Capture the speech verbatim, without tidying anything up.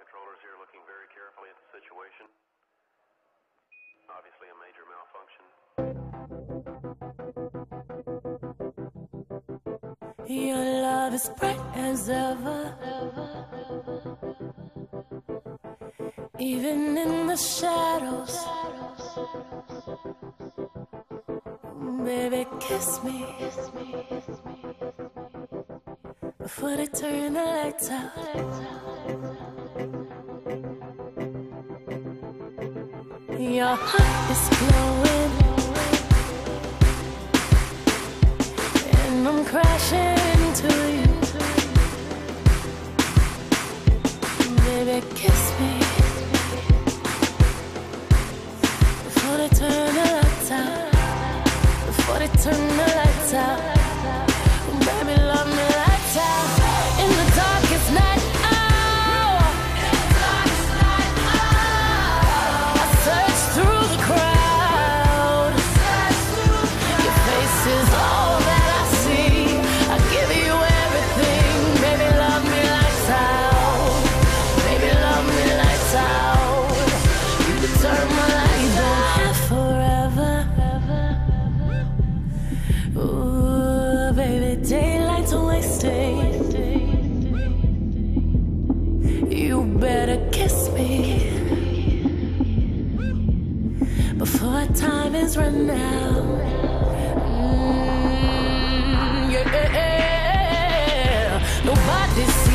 controllers here looking very carefully at the situation. Obviously a major malfunction. Your love is bright as ever, even in the shadows. Baby, kiss me before they turn the lights out. Your heart is glowing, and I'm crashing into you. Baby, kiss me before they turn the lights out. Before they turn the lights out. Baby, love me lights out. In the darkest night. Oh, in the darkest night. Oh, I search through the crowd. Search through the crowd. Your face is all that I see. I give you everything. Baby, love me lights out. Baby, love me lights out. You can turn my lights out forever. Ooh, baby, daylight's wasting. You better kiss me before time is run out. Mm, yeah, nobody's